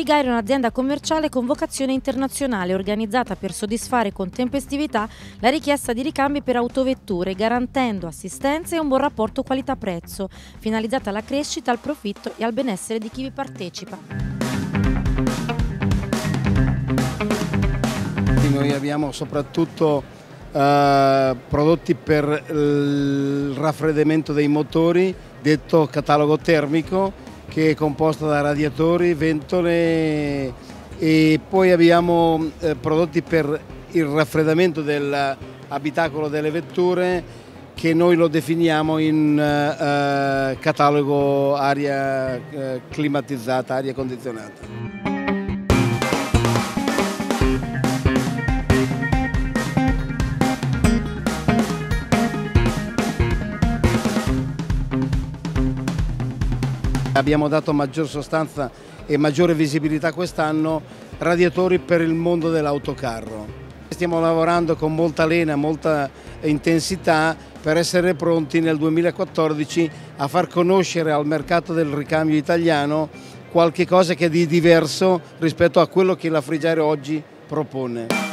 Migair è un'azienda commerciale con vocazione internazionale organizzata per soddisfare con tempestività la richiesta di ricambi per autovetture, garantendo assistenza e un buon rapporto qualità-prezzo, finalizzata alla crescita, al profitto e al benessere di chi vi partecipa. Noi abbiamo soprattutto prodotti per il raffreddamento dei motori, detto catalogo termico, che è composto da radiatori, ventole, e poi abbiamo prodotti per il raffreddamento dell'abitacolo delle vetture, che noi lo definiamo in catalogo aria climatizzata, aria condizionata. Abbiamo dato maggior sostanza e maggiore visibilità quest'anno radiatori per il mondo dell'autocarro. Stiamo lavorando con molta lena, molta intensità per essere pronti nel 2014 a far conoscere al mercato del ricambio italiano qualche cosa che è di diverso rispetto a quello che la Frigidaire oggi propone.